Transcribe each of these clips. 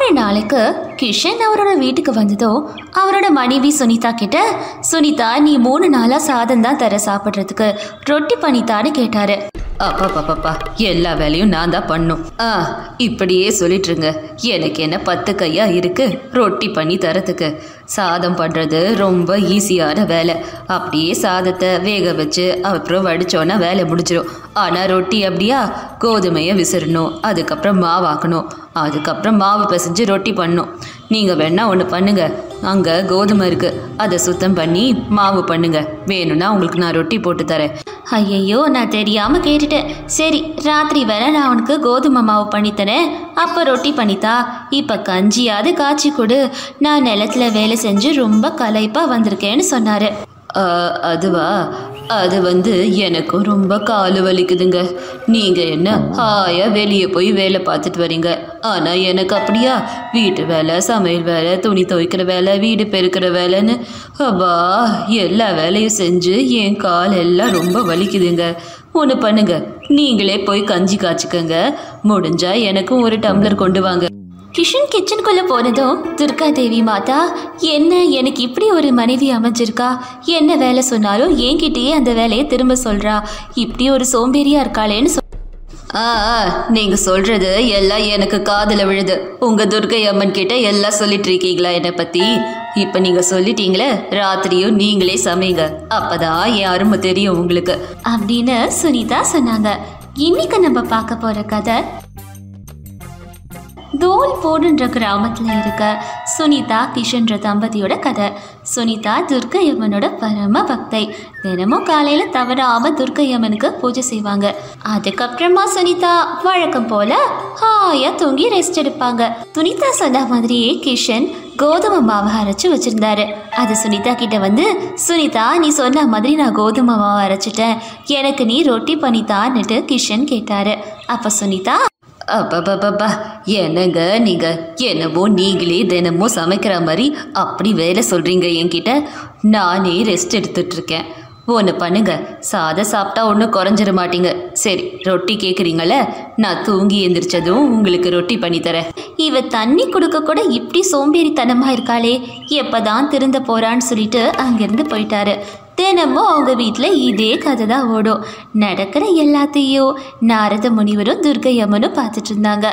ஒரு நாளைக்கு கிஷன் அவரோட வீட்டுக்கு வந்ததோ அவரோட மனைவி சுனிதா கிட்ட, சுனிதா நீ 3 நாளா சாதம் தான் தர சாப்பிட்றதுக்கு, ரொட்டி பண்ணித்தான்னு கேட்டாரு. அப்பா எல்லா வேலையும் நான் தான் பண்ணும். இப்படியே சொல்லிட்டுருங்க. எனக்கு என்ன 10 கையா இருக்கு ரொட்டி பண்ணி தரத்துக்கு? சாதம் பண்ணுறது ரொம்ப ஈஸியான வேலை. அப்படியே சாதத்தை வேக வச்சு அப்புறம் வடித்தோன்னா வேலை முடிச்சிடும். ஆனால் ரொட்டி அப்படியா, கோதுமையை விசிறணும், அதுக்கப்புறம் மாவாக்கணும், அதுக்கப்புறம் மாவு பிசைஞ்சு ரொட்டி பண்ணணும். நீங்கள் வேணா ஒன்று பண்ணுங்க, அங்கே கோதுமை இருக்குது, அதை சுத்தம் பண்ணி மாவு பண்ணுங்க, வேணும்னா உங்களுக்கு நான் ரொட்டி போட்டு தரேன். ஐயையோ, நான் தெரியாமல் கேட்டுட்டேன். சரி, ராத்திரி வேணா நான் உனக்கு கோதுமை மாவு பண்ணித்தரேன், அப்போ ரொட்டி பண்ணித்தா. இப்போ கஞ்சியாவது காய்ச்சி கொடு, நான் நிலத்துல வேலை செஞ்சு ரொம்ப களைப்பாக வந்திருக்கேன்னு சொன்னார். அதுவா, அது எனக்கும் ரொம்ப காலு வலிக்குதுங்க. நீங்கள் என்ன ஹாயாக வெளியே போய் வேலை பார்த்துட்டு வரீங்க, ஆனால் எனக்கு அப்படியா? வீட்டு வேலை, சமையல் வேலை, துணி துவைக்கிற வேலை, வீடு பெருக்கிற வேலைன்னு அப்பா எல்லா வேலையும் செஞ்சு என் கால் எல்லாம் ரொம்ப வலிக்குதுங்க. ஒன்று பண்ணுங்க, நீங்களே போய் கஞ்சி காய்ச்சிக்கங்க, முடிஞ்சா எனக்கும் ஒரு டம்ளர் கொண்டு வாங்க. கிஷன் கிச்சனுக்குள்ளே போனதும் துர்கா தேவி மாதா, என்ன எனக்கு இப்படி ஒரு மனைவி அமைஞ்சிருக்கா, என்ன வேலை சொன்னாலும் என்கிட்டயே அந்த வேலையை திரும்ப சொல்கிறா, இப்படி ஒரு சோம்பேறியாக இருக்காளேன்னு நீங்கள் சொல்கிறது எல்லாம் எனக்கு காதில் விழுது. உங்கள் துர்கை அம்மன் கிட்ட எல்லாம் சொல்லிட்டு இருக்கீங்களா என்னை பற்றி? இப்போ நீங்கள் சொல்லிட்டீங்களே, ராத்திரியும் நீங்களே சமைங்க, அப்போதான் என் அருமை தெரியும் உங்களுக்கு அப்படின்னு சுனிதா சொன்னாங்க. இன்னைக்கு நம்ம பார்க்க போகிற கதை தோல்போடுன்ற கிராமத்தில் இருக்க சுனிதா கிஷன்ற தம்பதியோட கதை. சுனிதா துர்க்கையம்மனோட பரம பக்தை. தினமும் காலையில் தவறாமல் துர்க்கையம்மனுக்கு பூஜை செய்வாங்க. அதுக்கப்புறமா சுனிதா வழக்கம் போல ஹாயா தூங்கி ரெஸ்ட் எடுப்பாங்க. சுனிதா சொன்ன மாதிரியே கிஷன் கோதுமை மாவை அரைச்சி வச்சிருந்தாரு. அது சுனிதா கிட்ட சுனிதா நீ சொன்ன மாதிரி நான் கோதுமை மாவை அரைச்சிட்டேன், எனக்கு நீ ரொட்டி பண்ணித்தான்னுட்டு கிஷன் கேட்டாரு. அப்போ சுனிதா, அப்பா என்னங்க நீங்கள் என்னவோ நீங்களே தினமும் சமைக்கிற மாதிரி அப்படி வேலை சொல்கிறீங்க என்கிட்ட. நானே ரெஸ்ட் எடுத்துட்ருக்கேன். ஒன்று பண்ணுங்க, சாதம் சாப்பிட்டா ஒன்றும் குறைஞ்சிட மாட்டீங்க. சரி, ரொட்டி கேட்குறீங்களே, நான் தூங்கி எந்திரிச்சதும் உங்களுக்கு ரொட்டி பண்ணித்தரேன். இவ தண்ணி கொடுக்க கூட இப்படி சோம்பேறித்தனமாக இருக்காளே, எப்போதான் திருந்த போகிறான்னு சொல்லிட்டு அங்கேருந்து போயிட்டாரு. தினமும் அவங்க வீட்டில் இதே கதை தான் ஓடும். நடக்கிற எல்லாத்தையும் நாரத முனிவரும் துர்கை அம்மனும் பார்த்துட்டு இருந்தாங்க.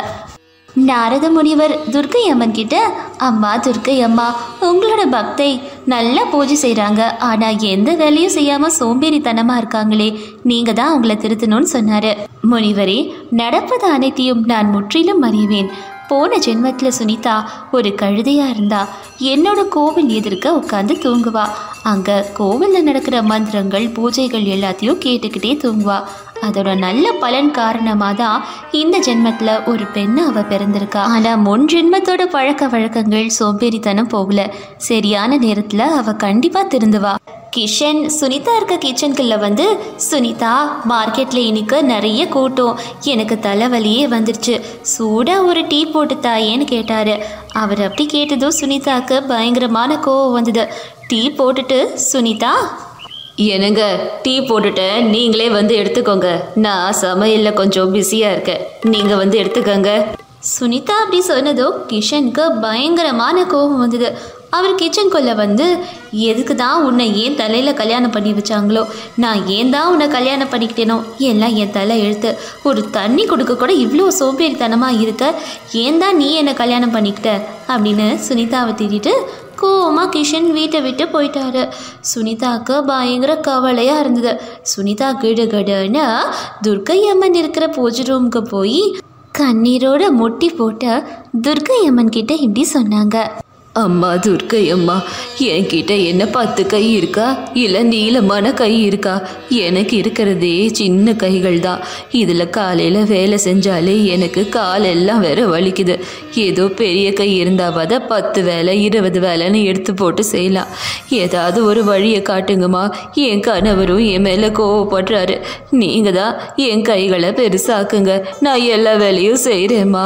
நாரத முனிவர் துர்கை அம்மன் கிட்ட, அம்மா துர்கை அம்மா, உங்களோட பக்தை நல்லா பூஜை செய்கிறாங்க, ஆனால் எந்த வேலையும் செய்யாமல் சோம்பேறித்தனமாக இருக்காங்களே, நீங்கள் தான் அவங்கள திருத்தணும்னு சொன்னார். முனிவரே, நடப்பது அனைத்தையும் நான் முற்றிலும் அறிவேன். போன ஜென்மத்தில் சுனிதா ஒரு கழுதையாக இருந்தா. என்னோட கோவில் எதிர்க்க உட்காந்து தூங்குவா. அங்கே கோவிலில் நடக்கிற மந்திரங்கள் பூஜைகள் எல்லாத்தையும் கேட்டுக்கிட்டே தூங்குவா. அதோட நல்ல பலன் காரணமாக தான் இந்த ஜென்மத்தில் ஒரு பெண்ணு அவள் பிறந்திருக்கா. ஆனால் முன் ஜென்மத்தோட பழக்க வழக்கங்கள் சோம்பேறித்தனம் போகல. சரியான நேரத்தில் அவள் கண்டிப்பாக திருந்துவா. கிஷன் சுனிதா இருக்க கிச்சனுக்குள்ள சுனிதா, மார்க்கெட்டில் இன்னைக்கு நிறைய கூட்டம், எனக்கு தலைவலியே வந்துருச்சு, சூடாக ஒரு டீ போட்டு தாயேன்னு கேட்டார். அவர் அப்படி கேட்டதும் சுனிதாவுக்கு பயங்கரமான கோவம் வந்தது. டீ போட்டுட்டு, சுனிதா என்னங்க டீ போட்டுட்டேன், நீங்களே எடுத்துக்கோங்க, நான் சமையலில் கொஞ்சம் பிஸியாக இருக்கேன், நீங்கள் எடுத்துக்கோங்க. சுனிதா அப்படி சொன்னதோ கிஷனுக்கு பயங்கரமான கோபம் வந்தது. அவர் கிச்சனுக்குள்ளே எதுக்கு தான் உன்னை ஏன் தலையில் கல்யாணம் பண்ணி வச்சாங்களோ, நான் ஏன் தான் உன்னை கல்யாணம் பண்ணிக்கிட்டேனோ, எல்லாம் என் தலை எழுத்து, ஒரு தண்ணி கொடுக்க கூட இவ்வளோ சோம்பேறித்தனமாக இருக்க, ஏன் தான் நீ என்னை கல்யாணம் பண்ணிக்கிட்ட அப்படின்னு சுனிதாவை திட்டிட்டு கோவமாக கிஷன் வீட்டை விட்டு போயிட்டாரு. சுனிதாவுக்கு பயங்கர கவலையாக இருந்தது. சுனிதா கிடுகிடுன்னு துர்கை அம்மன் இருக்கிற பூஜை ரூமுக்கு போய் கண்ணீரோட முட்டி போட்ட துர்கை அம்மன் கிட்ட இப்படி சொன்னாங்க. அம்மா துர்கை அம்மா, என்கிட்ட என்ன 10 கை இருக்கா இல்லை நீளமான கை இருக்கா? எனக்கு இருக்கிறதே சின்ன கைகள் தான். இதில் காலையில் வேலை செஞ்சாலே எனக்கு காலெல்லாம் வேற வலிக்குது. ஏதோ பெரிய கை இருந்தாவாத 10 வேலை 20 வேலைன்னு எடுத்து போட்டு செய்யலாம். ஏதாவது ஒரு வழியை காட்டுங்கம்மா. என் கணவரும் என் மேலே கோவப்படுறாரு. நீங்கள் தான் என் கைகளை பெருசாக்குங்க, நான் எல்லா வேலையும் செய்கிறேம்மா.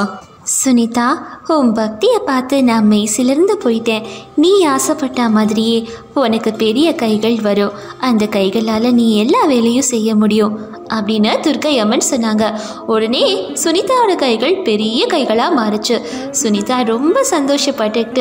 சுனிதா, உன் பக்தியை பார்த்து நான் மெய்சிலிருந்து போயிட்டேன். நீ ஆசைப்பட்ட மாதிரியே உனக்கு பெரிய கைகள் வரும். அந்த கைகளால் நீ எல்லா வேலையும் செய்ய முடியும் அப்படின்னு துர்க்கை அம்மன் சொன்னாங்க. உடனே சுனிதாவோட கைகள் பெரிய கைகளாக மாறுச்சு. சுனிதா ரொம்ப சந்தோஷப்பட்டுக்கிட்டு,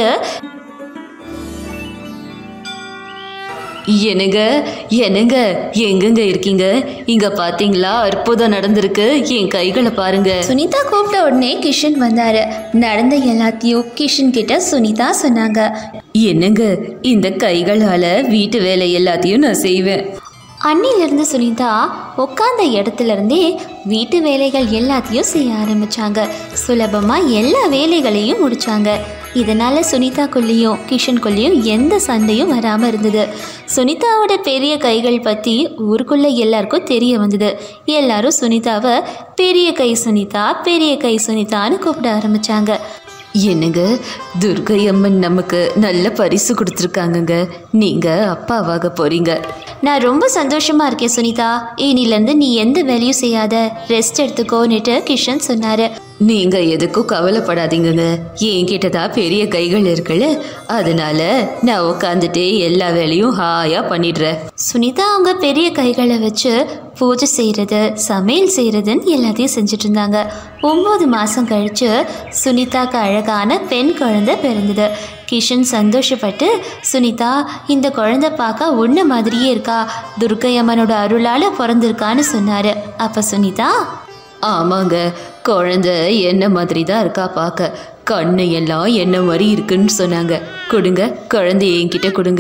என்னங்க என்னங்க எங்கெங்க இருக்கீங்க? இங்க பாத்தீங்களா, அற்புதம் நடந்திருக்கு. என் கைகளை பாருங்க. சுனிதா கூப்பிட்ட உடனே கிஷன் வந்தாரு. நடந்த எல்லாத்தையும் கிஷன் கிட்ட சுனிதா சொன்னாங்க. என்னங்க, இந்த கைகளால வீட்டு வேலை எல்லாத்தையும் நான் செய்வேன். அன்னிலிருந்து சுனிதா உட்கார்ந்த இடத்துல இருந்தே வீட்டு வேலைகள் எல்லாத்தையும் செய்ய ஆரம்பிச்சாங்க. சுலபமாக எல்லா வேலைகளையும் முடிச்சாங்க. இதனால சுனிதாக்குள்ளேயும் கிஷனுக்குள்ளேயும் எந்த சண்டையும் வராமல் இருந்தது. சுனிதாவோட பெரிய கைகள் பற்றி ஊருக்குள்ள எல்லாருக்கும் தெரிய வந்தது. எல்லாரும் சுனிதாவை பெரிய கை சுனிதா, பெரிய கை சுனிதான்னு கூப்பிட ஆரம்பிச்சாங்க. என்னங்க, துர்க்கை அம்மன் நமக்கு நல்ல பரிசு கொடுத்துருக்காங்கங்க. நீங்க அப்பாவாக போறீங்க. நான் ரொம்ப சந்தோஷமா இருக்கேன் சுனிதா. இனிலேருந்து நீ எந்த வேலையும் செய்யாத, ரெஸ்ட் எடுத்துக்கோன்னுட்டு கிஷன் சொன்னாரு. நீங்க எதுக்கும் கவலைப்படாதீங்கங்க. என்கிட்ட தான் பெரிய கைகள் இருக்குல்ல, அதனால நான் உட்காந்துட்டே எல்லா வேலையும் ஹாயா பண்ணிடுறேன். சுனிதா அவங்க பெரிய கைகளை வச்சு பூஜை செய்கிறது, சமையல் செய்கிறதுன்னு எல்லாத்தையும் செஞ்சுட்டு இருந்தாங்க. 9 மாதம் கழித்து சுனிதாக்கு அழகான பெண் குழந்தை பிறந்தது. கிஷன் சந்தோஷப்பட்டு, சுனிதா, இந்த குழந்தை பார்க்க உன்ன மாதிரியே இருக்கா, துர்க்கை அம்மனோட அருளால் பிறந்திருக்கான்னு சொன்னார். அப்போ சுனிதா, ஆமாங்க, குழந்தை என்ன மாதிரி தான் இருக்கா பார்க்க. கண்ணு எல்லாம் என்ன மாதிரி இருக்குன்னு சொன்னாங்க. கொடுங்க, குழந்தைய என்கிட்ட கொடுங்க.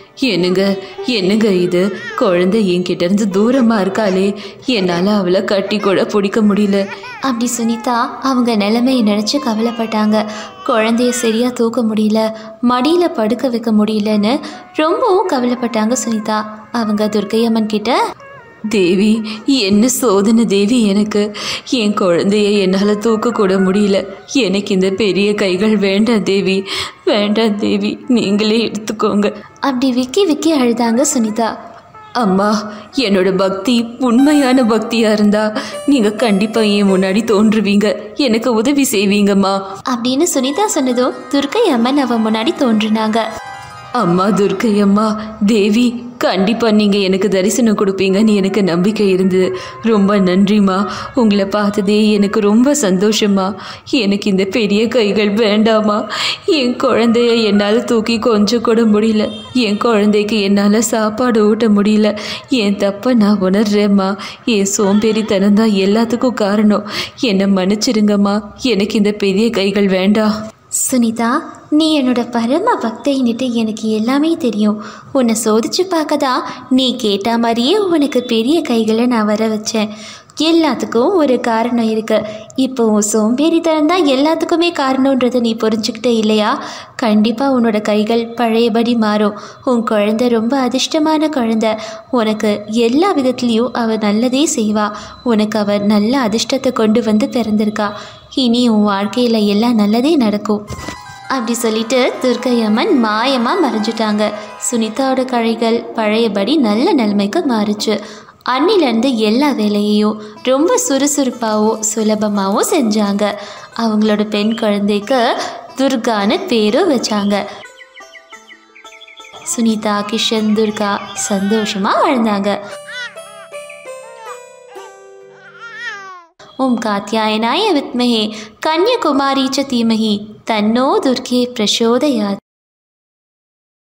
என்னங்க இது, குழந்தை என்கிட்ட இருந்து தூரமா இருக்காளே, என்னால் அவளை கட்டி கூட பிடிக்க முடியல. அப்படி சுனிதா அவங்க நிலைமையை நினச்சி கவலைப்பட்டாங்க. குழந்தைய சரியாக தூக்க முடியல, மடியில் படுக்க வைக்க முடியலன்னு ரொம்பவும் கவலைப்பட்டாங்க சுனிதா. அவங்க துர்க்கையம்மன் கிட்ட, தேவி, என்ன சோதனை தேவி எனக்கு. என் குழந்தைய என்னால் தூக்கக்கூட முடியல. எனக்கு இந்த பெரிய கைகள் வேண்டாம் தேவி, வேண்டாம் தேவி, நீங்களே எடுத்துக்கோங்க. அப்படி விக்கி அழுதாங்க சுனிதா. அம்மா, என்னோட பக்தி உண்மையான பக்தியா இருந்தா நீங்க கண்டிப்பா என் முன்னாடி தோன்றுவீங்க, எனக்கு உதவி செய்வீங்கம்மா அப்படின்னு சுனிதா சொன்னதும் துர்க்கை அம்மன் அவ முன்னாடி தோன்றினாங்க. அம்மா துர்க்கை அம்மா, தேவி, கண்டிப்பா நீங்க எனக்கு தரிசனம் கொடுப்பீங்கன்னு எனக்கு நம்பிக்கை இருந்தது. ரொம்ப நன்றிம்மா. உங்களை பார்த்ததே எனக்கு ரொம்ப சந்தோஷமா. எனக்கு இந்த பெரிய கைகள் வேண்டாமா. என் குழந்தைய என்னால் தூக்கி கொஞ்சம் கூட முடியல. என் குழந்தைக்கு என்னால் சாப்பாடு ஊட்ட முடியல. என் தப்பை நான் உணர்றேம்மா. என் சோம்பேறித்தனம் தான் எல்லாத்துக்கும் காரணம். என்னை மன்னிச்சிருங்கம்மா. எனக்கு இந்த பெரிய கைகள் வேண்டாம். சுனிதா, நீ என்னோட பரம பக்தைன்னுட்டு எனக்கு எல்லாமே தெரியும். உன்னை சோதிச்சு பார்க்க தான் நீ கேட்ட மாதிரியே உனக்கு பெரிய கைகளை நான் வர வச்சேன். எல்லாத்துக்கும் ஒரு காரணம் இருக்குது. இப்போ உன் சோம்பேறித்தனம் தான் எல்லாத்துக்குமே காரணன்றதை நீ புரிஞ்சுக்கிட்டே இல்லையா? கண்டிப்பாக உன்னோட கைகள் பழையபடி மாறும். உன் குழந்தை ரொம்ப அதிர்ஷ்டமான குழந்தை. உனக்கு எல்லா விதத்துலேயும் அவள் நல்லதே செய்வா. உனக்கு அவள் நல்ல அதிர்ஷ்டத்தை கொண்டு வந்து பிறந்திருக்கா. இனி உன் வாழ்க்கையில் எல்லாம் நல்லதே நடக்கும் அப்படி சொல்லிட்டு துர்க்கை அம்மன் மாயமாக மறைஞ்சிட்டாங்க. சுனிதாவோட கைகள் பழையபடி நல்ல நிலைமைக்கு மாறுச்சு. அன்னிலேருந்து எல்லா வேலையையும் ரொம்ப சுறுசுறுப்பாகவும் சுலபமாகவும் செஞ்சாங்க. அவங்களோட பெண் குழந்தைக்கு துர்கான்னு பேரும் வச்சாங்க. சுனிதா, கிஷன், துர்கா சந்தோஷமாக வாழ்ந்தாங்க. ஓம் காத்யாயனாய வித்மஹே கன்யகுமாரி ச தீமஹி தன்னோ துர்கே பிரசோதயாத்.